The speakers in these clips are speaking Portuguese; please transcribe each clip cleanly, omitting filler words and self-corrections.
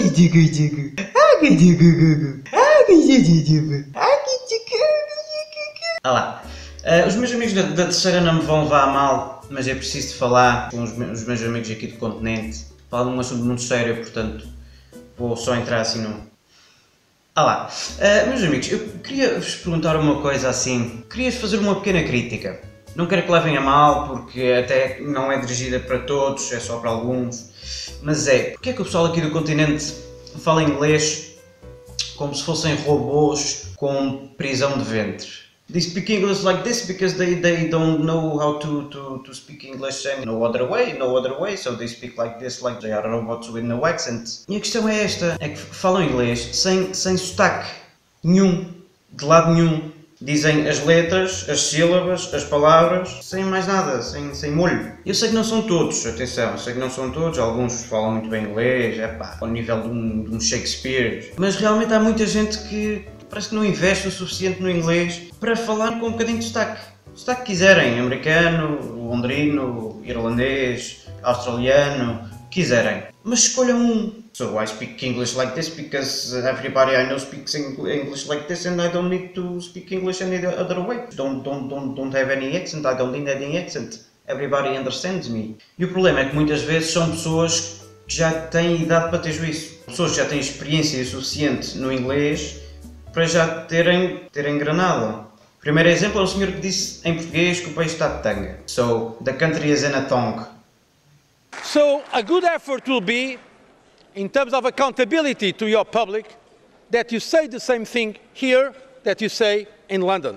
Ah lá. Os meus amigos da terceira não me vão levar a mal, mas é preciso de falar com os meus amigos aqui do continente. Falar de um assunto muito sério, portanto vou só entrar assim num... Ah lá. Meus amigos, eu queria vos perguntar uma coisa assim. Queria fazer uma pequena crítica. Não quero que levem a mal, porque até não é dirigida para todos, é só para alguns. Mas porque é que o pessoal aqui do continente fala inglês como se fossem robôs com prisão de ventre? They speak English like this because they don't know how to speak English no other way, so they speak like this, like they are robots with no accent. E a questão é esta, é que falam inglês sem sotaque nenhum, de lado nenhum. Dizem as letras, as sílabas, as palavras, sem mais nada, sem molho. Eu sei que não são todos, atenção, sei que não são todos, alguns falam muito bem inglês, ao nível de um Shakespeare, mas realmente há muita gente que parece que não investe o suficiente no inglês para falar com um bocadinho de sotaque. O sotaque que quiserem, americano, londrino, irlandês, australiano, quiserem. Mas escolham um. So I speak English like this because everybody I know speaks English like this and I don't need to speak English any other way. Don't have any accent, I don't need any accent. Everybody understands me. E o problema é que muitas vezes são pessoas que já têm idade para ter juízo. Pessoas que já têm experiência suficiente no inglês para já terem engranado. O primeiro exemplo é um senhor que disse em português que o país está de tanga. So, the country is in a tongue. So, a good effort will be, in terms of accountability to your public, that you say the same thing here that you say in London.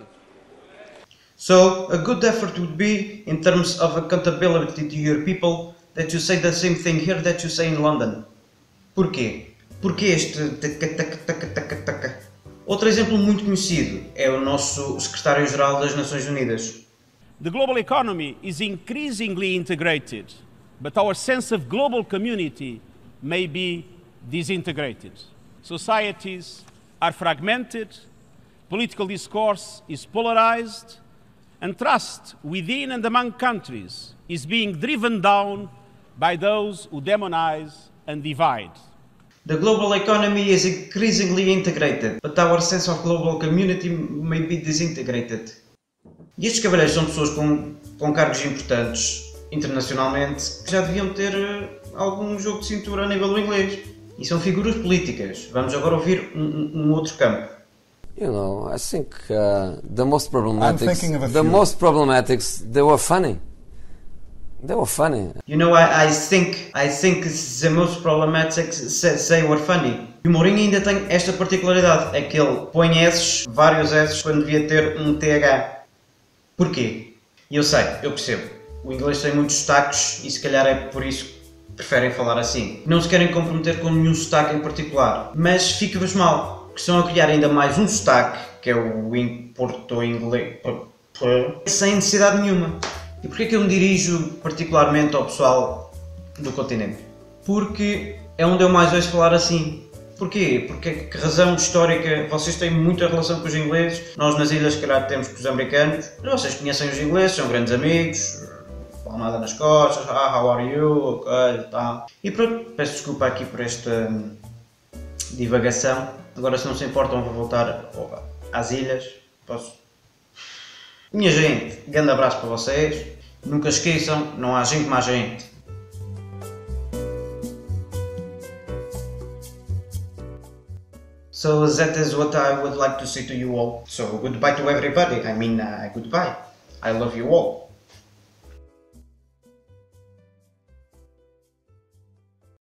So, a good effort would be, in terms of accountability to your people, that you say the same thing here that you say in London. Porquê? Porquê este... Outro exemplo muito conhecido é o nosso secretário-geral das Nações Unidas. The global economy is increasingly integrated, but our sense of global community may be disintegrated. Societies are fragmented, political discourse is polarized, and trust within and among countries is being driven down by those who demonize and divide. The global economy is increasingly integrated, but our sense of global community may be disintegrated. E estes cavalheiros são pessoas com cargos importantes internacionalmente que já deviam ter algum jogo de cintura a nível do inglês. E são figuras políticas. Vamos agora ouvir um outro campo. You know, I think the most problematics, I'm thinking of a few. They were funny. They were funny. You know, I think the most problematic say were funny. E o Mourinho ainda tem esta particularidade, é que ele põe S's, vários S's, quando devia ter um TH. Porquê? E eu sei, eu percebo. O inglês tem muitos sotaques e se calhar é por isso que preferem falar assim. Não se querem comprometer com nenhum sotaque em particular, mas fica-vos mal, porque estão a criar ainda mais um sotaque, que é o porto-inglês, sem necessidade nenhuma. E porquê que eu me dirijo particularmente ao pessoal do continente? Porque é onde eu mais ouço falar assim. Porquê? Porque que razão histórica, vocês têm muita relação com os ingleses, nós nas ilhas se calhar temos com os americanos, vocês conhecem os ingleses, são grandes amigos, palmada nas costas, how are you, ok, tal. E pronto, peço desculpa aqui por esta divagação, agora se não se importam vou voltar às ilhas, posso... Minha gente, grande abraço para vocês, nunca esqueçam, não há gente como a gente. So that is what I would like to say to you all. So goodbye to everybody, I mean goodbye. I love you all.